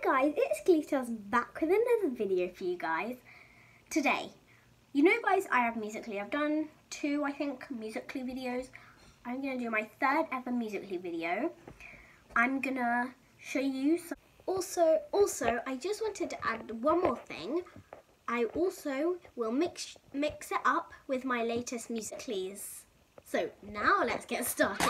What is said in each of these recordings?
Hi guys, it's Glitters back with another video for you guys. Today, you know guys, I have Musical.ly. I've done 2, I think, Musical.ly videos. I'm going to do my 3rd ever Musical.ly video. I'm going to show you some... Also, I just wanted to add one more thing. I also will mix it up with my latest Musical.lys. So now let's get started.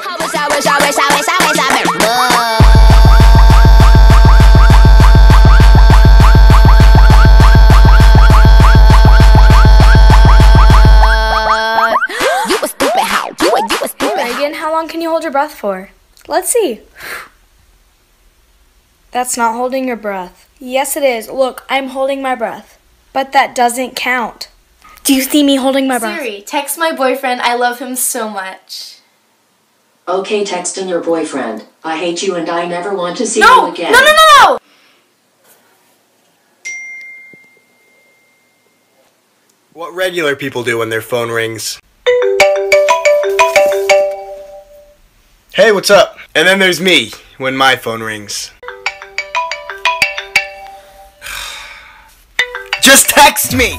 How long can you hold your breath for? Let's see. That's not holding your breath. Yes, it is. Look, I'm holding my breath. But that doesn't count. Do you see me holding my breath? Siri, text my boyfriend. I love him so much. Okay, texting your boyfriend. I hate you and I never want to see you again. No! What regular people do when their phone rings. Hey, what's up? And then there's me, when my phone rings. Just text me!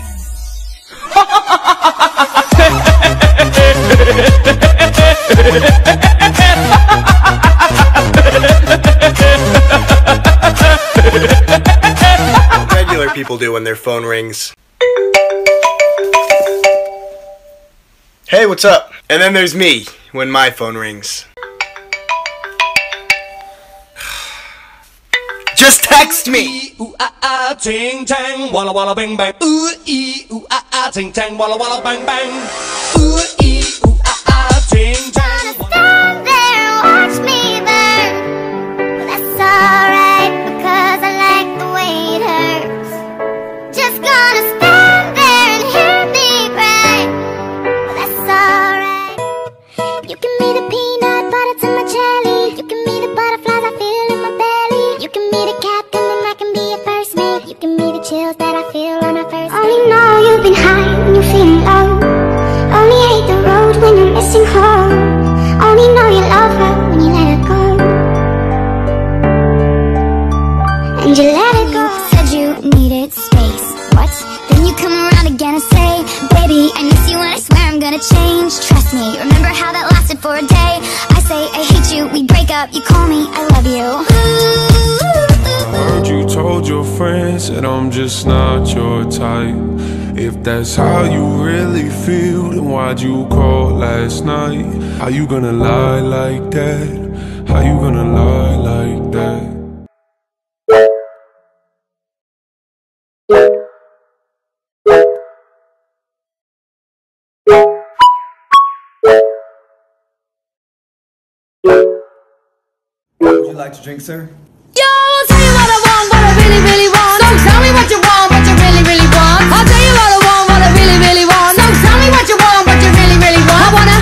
What regular people do when their phone rings. Hey, what's up? And then there's me, when my phone rings. Just text me! Ooh ah ah ting tang walla walla bang bang. Ooh ooh ah ah ting tang walla walla bang bang. Ooh ooh ah ah ting tang. Stand there and watch me burn. Well, that's alright because I like the way it hurts. Just gonna stand there and hear me cry. Well, that's alright. You can be the peanut butter to my jelly. You can be the butterflies I feel in my belly. You can be the captain and I can be your first mate. You can be the chills that I feel on our first date. Only know you've been high when you're feeling low. Only hate the road when you're missing home. Only know you love her when you let her go. And you let it go. Said you needed space. What? Then you come around again and say, baby, I miss you and I swear I'm gonna change. Trust me, remember how that lasted for a day? I say I hate you, we break up, you call me, I love you. Heard you told your friends that I'm just not your type. If that's how you really feel, then why'd you call last night? How you gonna lie like that? How you gonna lie like that? What would you like to drink, sir? Yo, I'll tell you what I want, what I really, really want. So tell me what you want, what you really, really want. I'll tell you what I want, what I really, really want. So tell me what you want, what you really, really want. I wanna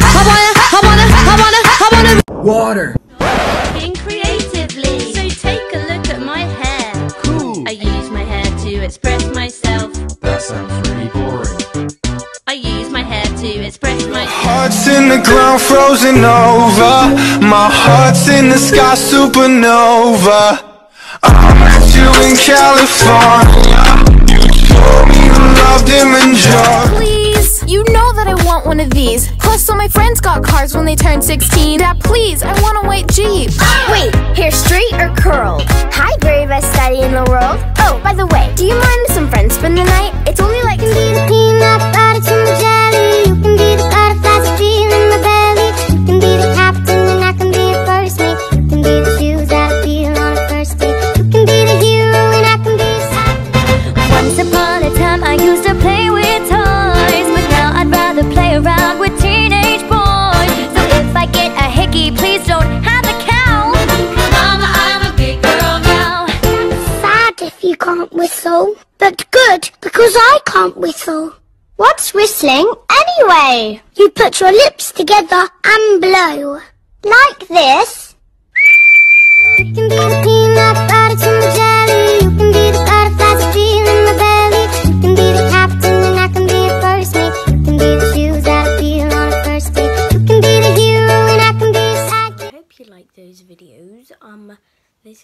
Water! Think creatively. So take a look at my hair. Cool! I use my hair to express myself. That sounds pretty boring. I use my hair to express myself. Heart's in the ground, frozen over. My heart's in the sky, supernova. I met you in California. You told me you loved him and George. Please, you know that I want one of these. Plus, all my friends got cars when they turned 16. Dad, please, I want a white Jeep. Wait, hair straight or curled? Hi, very best daddy in the world. Oh, by the way, do you mind if some friends spend the night? It's only like you can be the peanut butter to my jelly. You can be the butterflies I feel in my belly. You can be the captain and I can be your first mate. You can be the shoes that I feel on a first date. You can be the hero and I can be the side. Once upon a time I used to play with toys, but now I'd rather play around with teenage boys. So if I get a hickey, please don't have a cow. Mama, I'm a big girl now. Sad if you can't whistle, but good because I can't whistle. What's whistling anyway? You put your lips together and blow. Like this. You can be the peanut butter to my jelly. You can be the butterflies I feel in my belly. You can be the captain and I can be your first mate. You can be the shoes that I feel on a first date. You can be the hero and I can be your sidekick. I hope you like those videos. This is the next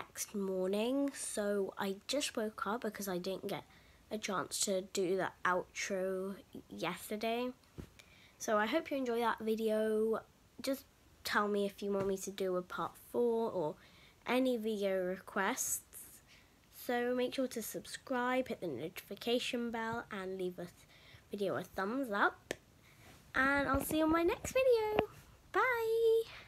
next morning, so I just woke up because I didn't get a chance to do the outro yesterday. So I hope you enjoy that video. Just tell me if you want me to do a part 4 or any video requests. So make sure to subscribe, hit the notification bell, and leave this video a thumbs up. And I'll see you on my next video. Bye!